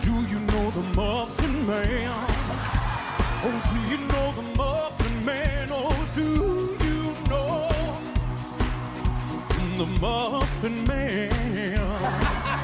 Do you know the Muffin Man? Oh, do you know the Muffin Man? Oh, do you know the Muffin Man?